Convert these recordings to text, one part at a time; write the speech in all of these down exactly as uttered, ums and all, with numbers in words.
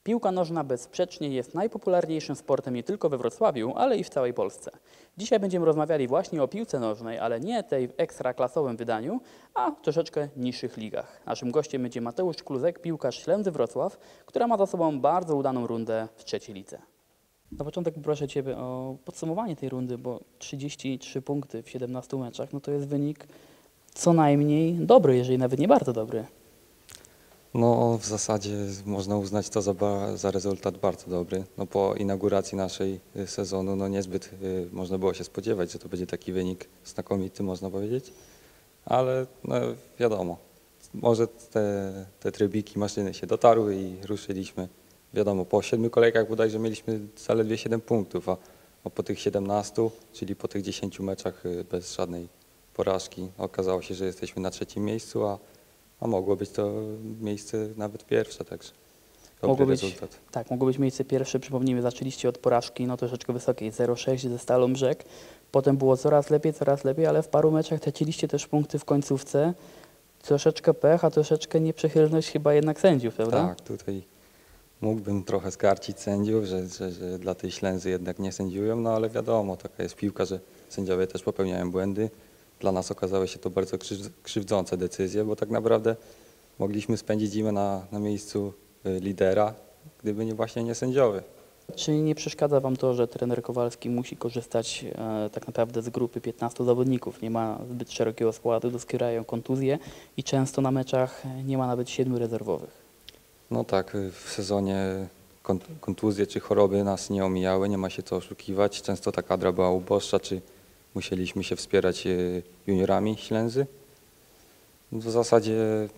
Piłka nożna bezsprzecznie jest najpopularniejszym sportem nie tylko we Wrocławiu, ale i w całej Polsce. Dzisiaj będziemy rozmawiali właśnie o piłce nożnej, ale nie tej w ekstraklasowym wydaniu, a w troszeczkę niższych ligach. Naszym gościem będzie Mateusz Kluzek, piłkarz Ślęzy Wrocław, która ma za sobą bardzo udaną rundę w trzeciej lidze. Na początek proszę Ciebie o podsumowanie tej rundy, bo trzydzieści trzy punkty w siedemnastu meczach, no to jest wynik co najmniej dobry, jeżeli nawet nie bardzo dobry. No w zasadzie można uznać to za, ba, za rezultat bardzo dobry. No, po inauguracji naszej y, sezonu no niezbyt y, można było się spodziewać, że to będzie taki wynik znakomity, można powiedzieć. Ale no, wiadomo, może te, te trybiki maszyny się dotarły i ruszyliśmy. Wiadomo, po siedmiu kolejkach bodajże mieliśmy zaledwie siedem punktów, a, a po tych siedemnastu, czyli po tych dziesięciu meczach y, bez żadnej porażki, okazało się, że jesteśmy na trzecim miejscu, a A mogło być to miejsce nawet pierwsze, także dobry Mogło być, rezultat. tak, mogło być miejsce pierwsze, przypomnijmy, zaczęliście od porażki no troszeczkę wysokiej, zero sześć ze Stalą Brzeg. Potem było coraz lepiej, coraz lepiej, ale w paru meczach traciliście też punkty w końcówce. Troszeczkę pech, a troszeczkę nieprzychylność chyba jednak sędziów, prawda? Tak, tutaj mógłbym trochę skarcić sędziów, że, że, że dla tej Ślęzy jednak nie sędziują, no ale wiadomo, taka jest piłka, że sędziowie też popełniają błędy. Dla nas okazały się to bardzo krzyw- krzywdzące decyzje, bo tak naprawdę mogliśmy spędzić zimę na, na miejscu y, lidera, gdyby nie właśnie nie sędziowie. Czy nie przeszkadza Wam to, że trener Kowalski musi korzystać e, tak naprawdę z grupy piętnastu zawodników? Nie ma zbyt szerokiego składu, doskwierają kontuzje i często na meczach nie ma nawet siedmiu rezerwowych. No tak, y, w sezonie kont- kontuzje czy choroby nas nie omijały, nie ma się co oszukiwać. Często ta kadra była uboższa, czy musieliśmy się wspierać y, juniorami Ślęzy. W zasadzie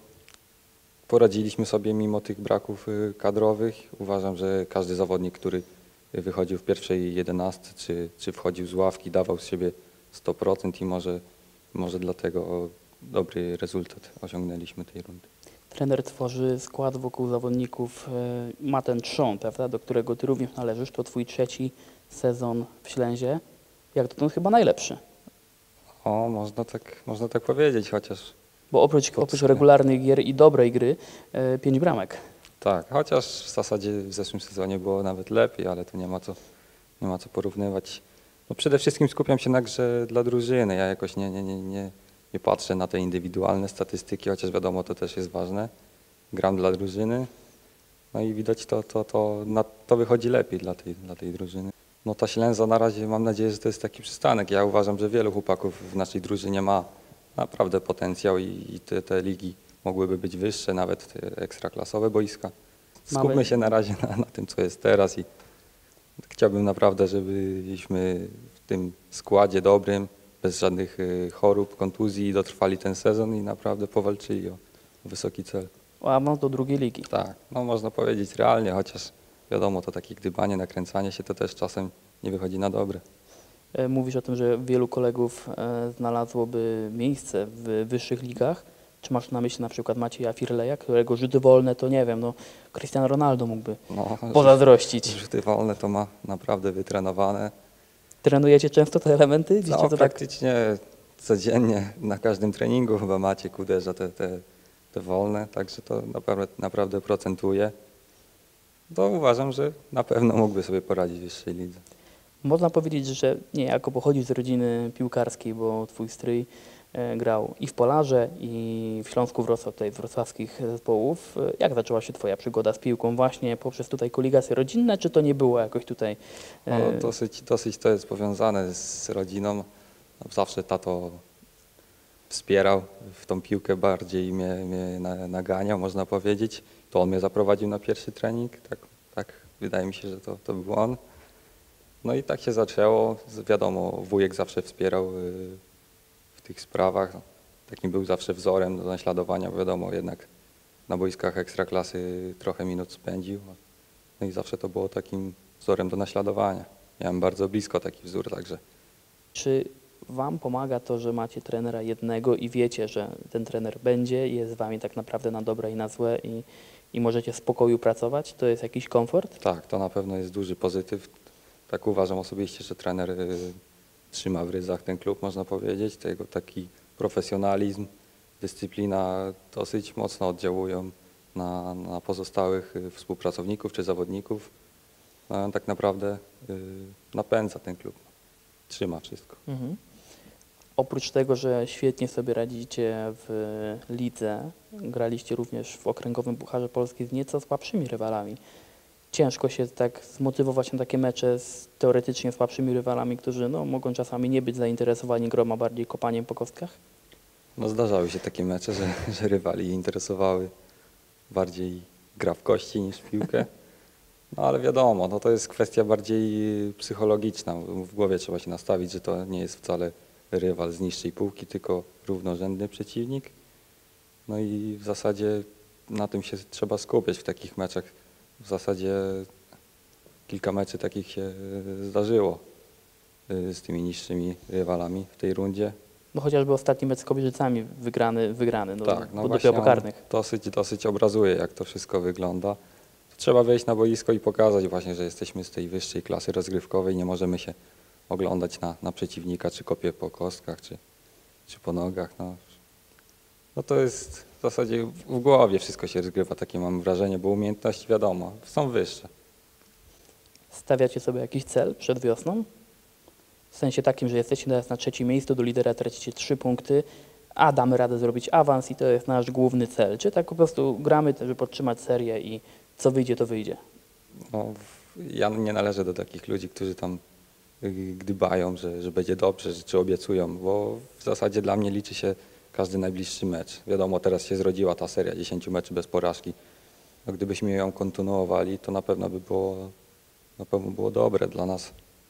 poradziliśmy sobie mimo tych braków y, kadrowych. Uważam, że każdy zawodnik, który wychodził w pierwszej jedenastce, czy, czy wchodził z ławki, dawał z siebie sto procent i może, może dlatego dobry rezultat osiągnęliśmy tej rundy. Trener tworzy skład wokół zawodników, e, ma ten trzon, prawda, do którego Ty również należysz. To Twój trzeci sezon w Ślęzie. Jak dotąd chyba najlepszy. O, można tak, można tak powiedzieć, chociaż Bo oprócz, oprócz regularnych gier i dobrej gry, e, pięć bramek. tak, chociaż w zasadzie w zeszłym sezonie było nawet lepiej, ale tu nie ma co, nie ma co porównywać. No przede wszystkim skupiam się na grze dla drużyny. Ja jakoś nie, nie, nie, nie, nie patrzę na te indywidualne statystyki, chociaż wiadomo, to też jest ważne. Gram dla drużyny, no i widać to, to, to, na, to wychodzi lepiej dla tej, dla tej drużyny. No ta Ślęza na razie mam nadzieję, że to jest taki przystanek. Ja uważam, że wielu chłopaków w naszej drużynie ma naprawdę potencjał i, i te, te ligi mogłyby być wyższe, nawet te ekstraklasowe boiska. Skupmy Mamy- się na razie na, na tym, co jest teraz i chciałbym naprawdę, żebyśmy w tym składzie dobrym, bez żadnych y, chorób, kontuzji dotrwali ten sezon i naprawdę powalczyli o wysoki cel. A mam do drugiej ligi. Tak, no można powiedzieć realnie, chociaż wiadomo, to takie gdybanie, nakręcanie się to też czasem nie wychodzi na dobre. E, Mówisz o tym, że wielu kolegów e, znalazłoby miejsce w wyższych ligach. Czy masz na myśli na przykład Macieja Firleja, którego rzuty wolne to nie wiem, no Cristiano Ronaldo mógłby No, pozazdrościć. rzuty wolne to ma naprawdę wytrenowane. Trenujecie często te elementy? Widzicie, No, to tak praktycznie codziennie na każdym treningu chyba Maciek uderza te, te, te wolne, także to naprawdę, naprawdę procentuje. To uważam, że na pewno mógłby sobie poradzić w wyższej lidze. można powiedzieć, że niejako pochodzisz z rodziny piłkarskiej, bo twój stryj e, grał i w Polarze, i w Śląsku Wrocław, tutaj z wrocławskich zespołów. E, Jak zaczęła się twoja przygoda z piłką? Właśnie poprzez tutaj koligacje rodzinne, czy to nie było jakoś tutaj? e, No, dosyć, dosyć to jest powiązane z rodziną. Zawsze tato wspierał w tą piłkę, bardziej mnie, mnie na- naganiał, można powiedzieć. To on mnie zaprowadził na pierwszy trening, tak, tak wydaje mi się, że to, to był on. No i tak się zaczęło. Z- Wiadomo, wujek zawsze wspierał y, w tych sprawach. Takim był zawsze wzorem do naśladowania. Wiadomo, jednak na boiskach ekstraklasy trochę minut spędził. No i zawsze to było takim wzorem do naśladowania. Miałem bardzo blisko taki wzór, także Czy Wam pomaga to, że macie trenera jednego i wiecie, że ten trener będzie i jest z Wami tak naprawdę na dobre i na złe i, i możecie w spokoju pracować? To jest jakiś komfort? tak, to na pewno jest duży pozytyw. Tak uważam osobiście, że trener y, trzyma w ryzach ten klub, można powiedzieć. Tego taki profesjonalizm, dyscyplina dosyć mocno oddziałują na, na pozostałych y, współpracowników czy zawodników. No, on tak naprawdę y, napędza ten klub, trzyma wszystko. Mhm. Oprócz tego, że świetnie sobie radzicie w lidze, graliście również w Okręgowym Pucharze Polski z nieco słabszymi rywalami. Ciężko się tak zmotywować na takie mecze z teoretycznie słabszymi rywalami, którzy no, mogą czasami nie być zainteresowani grą, a bardziej kopaniem po kostkach? No, zdarzały się takie mecze, że, że rywali interesowały bardziej gra w kości niż w piłkę. No ale wiadomo, no, to jest kwestia bardziej psychologiczna. W głowie trzeba się nastawić, że to nie jest wcale rywal z niższej półki, tylko równorzędny przeciwnik. No i w zasadzie na tym się trzeba skupiać w takich meczach. W zasadzie kilka meczy takich się zdarzyło z tymi niższymi rywalami w tej rundzie. No chociażby ostatni mecz z Kobierzycami wygrany, wygrany no, Tak, no po właśnie pokarnych. dosyć, dosyć obrazuje, jak to wszystko wygląda. Trzeba wejść na boisko i pokazać właśnie, że jesteśmy z tej wyższej klasy rozgrywkowej, nie możemy się oglądać na, na przeciwnika, czy kopie po kostkach, czy, czy po nogach. No. no to jest w zasadzie w głowie wszystko się rozgrywa, takie mam wrażenie, bo umiejętności wiadomo, są wyższe. Stawiacie sobie jakiś cel przed wiosną? W sensie takim, że jesteście teraz na trzecim miejscu, do lidera tracicie trzy punkty, a damy radę zrobić awans i to jest nasz główny cel. Czy tak po prostu gramy, żeby podtrzymać serię i co wyjdzie, to wyjdzie? No, ja nie należę do takich ludzi, którzy tam gdybają, że, że będzie dobrze, że, czy obiecują, bo w zasadzie dla mnie liczy się każdy najbliższy mecz. Wiadomo, teraz się zrodziła ta seria dziesięciu meczy bez porażki. No, gdybyśmy ją kontynuowali, to na pewno by było, na pewno było dobre dla nas.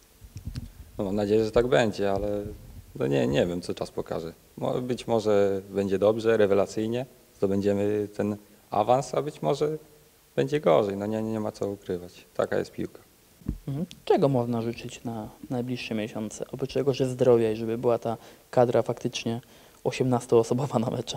No, mam nadzieję, że tak będzie, ale no nie, nie wiem, co czas pokaże. Być może będzie dobrze, rewelacyjnie, zdobędziemy ten awans, a być może będzie gorzej. No nie, nie ma co ukrywać. Taka jest piłka. Mhm. Czego można życzyć na najbliższe miesiące? Oprócz tego, że zdrowia i żeby była ta kadra faktycznie osiemnastoosobowa na mecze.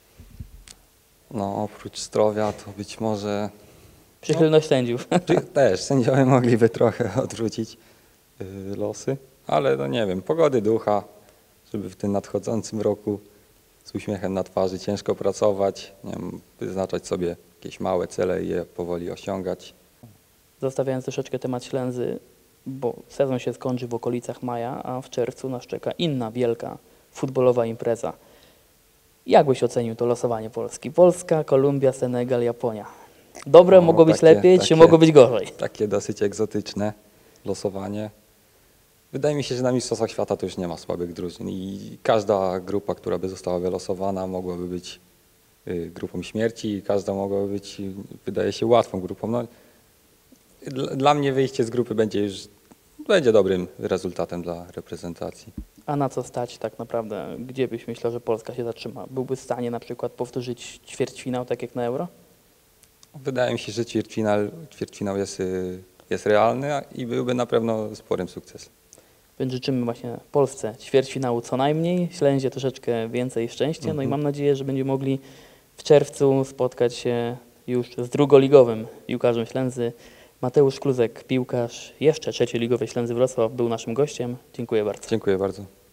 No oprócz zdrowia to być może... Przychylność sędziów. No, też sędziowie mogliby trochę odwrócić yy, losy, ale no nie wiem, pogody ducha, żeby w tym nadchodzącym roku z uśmiechem na twarzy ciężko pracować, nie wiem, wyznaczać sobie jakieś małe cele i je powoli osiągać. Zostawiając troszeczkę temat Ślęzy, bo sezon się skończy w okolicach maja, a w czerwcu nas czeka inna wielka futbolowa impreza. Jak byś ocenił to losowanie Polski? Polska, Kolumbia, Senegal, Japonia. Dobre, No, mogło być takie- lepiej, czy takie- mogło być gorzej? Takie dosyć egzotyczne losowanie. Wydaje mi się, że na Mistrzostwach Świata to już nie ma słabych drużyn i każda grupa, która by została wylosowana, mogłaby być y, grupą śmierci i każda mogłaby być, y, wydaje się, łatwą grupą. No, dla, dla mnie wyjście z grupy będzie już będzie dobrym rezultatem dla reprezentacji. A na co stać tak naprawdę? Gdzie byś myślał, że Polska się zatrzyma? Byłby w stanie na przykład powtórzyć ćwierćfinał tak jak na Euro? Wydaje mi się, że ćwierćfinał, ćwierćfinał jest, y, jest realny a- i byłby na pewno sporym sukcesem. Więc życzymy właśnie Polsce ćwierćfinału co najmniej, Ślęzie troszeczkę więcej szczęścia, no i Mhm. mam nadzieję, że będziemy mogli w czerwcu spotkać się już z drugoligowym piłkarzem Ślęzy. Mateusz Kluzek, piłkarz jeszcze trzecioligowej Ślęzy Wrocław, był naszym gościem. Dziękuję bardzo. Dziękuję bardzo.